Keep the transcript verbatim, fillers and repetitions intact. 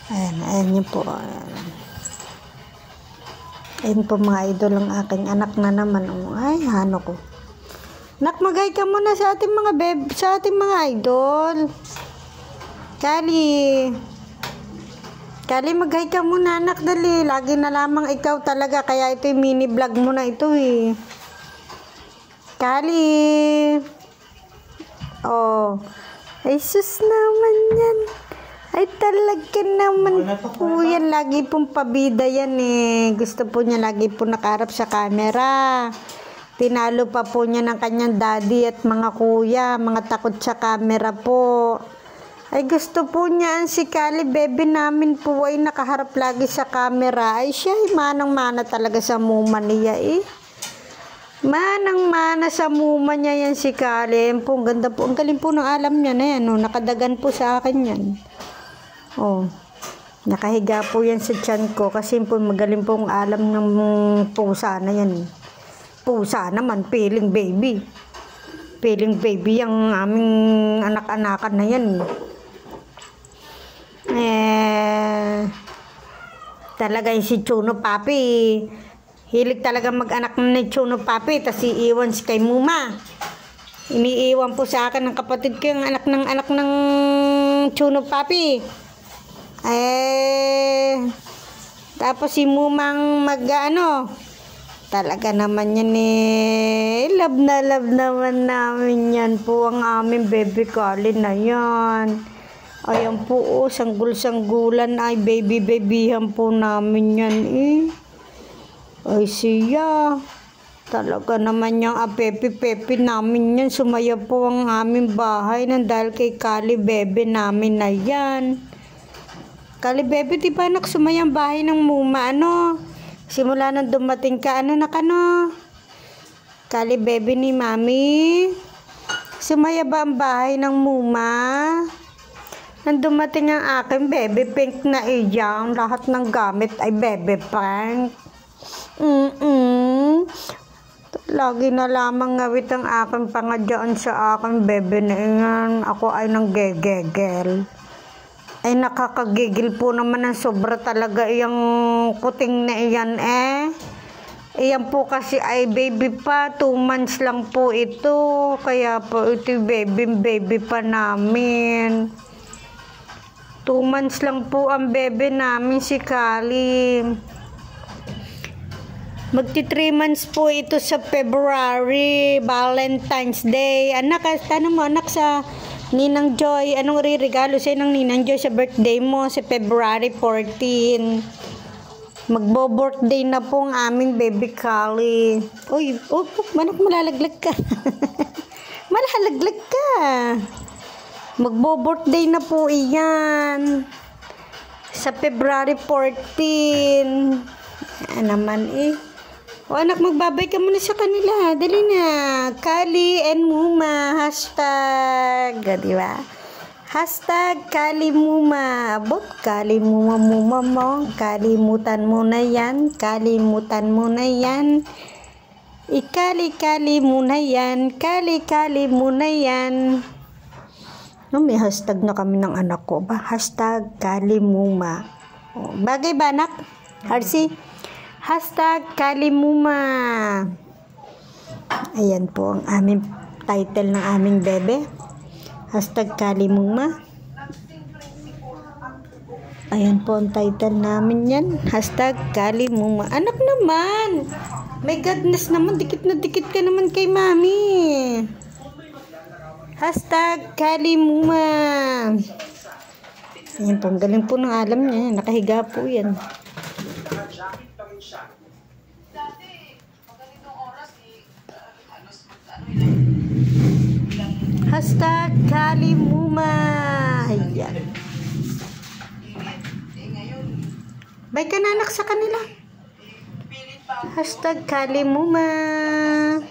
Ayan, ayan yun po. Ayan. Ayan po mga idol ang aking anak na naman. Ay, hano ko. Nak, magay ka muna sa ating mga beb, sa ating mga idol. Kali. Kali, magay ka muna, anak, dali. Lagi na lamang ikaw talaga, kaya ito yung mini vlog mo na ito eh. Kali. Oh. Ay, sus naman yan. Ay, talaga naman po yan. Lagi pong pabida yan eh. Gusto po niya lagi po nakaharap sa camera. Tinalo pa po niya ng kanyang daddy at mga kuya. Mga takot sa camera po. Ay, gusto po niya ang si Kali, baby namin po ay nakaharap lagi sa camera. Ay, siya ay manang-mana talaga sa muma niya eh. Manang-mana sa muma niya yan si Kali. Ang po, ang ganda po. Ang galing po ng alam niya na yan. Oh. Nakadagan po sa akin yan. Oh. Nakahiga po yan sa tiyan ko. Kasi po magaling po ang alam ng pusa na yan. Pusa naman, piling baby. Piling baby yung aming anak-anakan na yan. Eh, talaga yung si Chuno Papi. Hilig talaga mag-anak ni Chuno Papi. Tapos iiwan si kay Muma. Iniiwan po sa akin ng kapatid ko yung anak ng anak ng Chuno Papi. Eh, tapos si Mumang mag-ano. Talaga naman yan eh. Love na love naman namin yan po ang aming baby Kali na yan. Ayan po oh, sanggul-sanggulan ay baby-babyhan po namin yan eh. Ay siya. Talaga naman yung apepi-pepi namin yan. Sumaya po ang aming bahay nang dahil kay Kali baby namin na yan. Kali baby, di ba anak sumaya ang bahay ng Muma ano? Simula nang dumating ka, ano na ka no? Kali baby ni Mami. Sumaya ba ang bahay ng Muma? Nang dumating ang aking baby pink na iyang, lahat ng gamit ay baby pink. Mm-mm. Lagi na lamang ngawit ang aking pangadyaan sa aking baby na iyan. Ako ay nang gegegel. Ay nakakagigil po naman ang sobra talaga iyang kuting na iyan eh. Iyan po kasi ay baby pa, two months lang po ito. Kaya po ito baby baby pa namin. Two months lang po ang baby namin si Kali. Magti three months po ito sa February, Valentine's Day. Anak, tanong mo anak sa Ninang Joy, anong ririgalo sa'yo ng Ninang Joy sa birthday mo sa February fourteen? Magbo-birthday na po ang aming baby Kali. Uy, oh, manak malalaglag ka. Malalaglag ka. Magbo-birthday na po iyan. Sa February fourteen. Ano naman eh. O anak, magbabay ka muna sa kanila. Dali na. Kali and Muma. Hashtag. Di ba? Hashtag Kali Muma. Abot, Kali Muma Muma mo. Kalimutan mo na yan. Kalimutan mo na yan. Ikali-kali mo na yan. Kali-kali mo na yan. No, may hashtag na kami ng anak ko ba? Hashtag Kali Muma. O, bagay ba anak? Arsi? Hashtag Kali Muma. Ayan po ang aming title ng aming bebe. Hashtag Kali Muma. Ayan po ang title namin yan. Hashtag Kali Muma. Anak naman. My goodness naman. Dikit na dikit ka naman kay mami. Hashtag Kali Muma. Ayan po. Ang galing po ng alam niya. Nakahiga po yan. Hashtag Kali Muma. Ayan. Bye ka na anak sa kanila. Hashtag Kali Muma.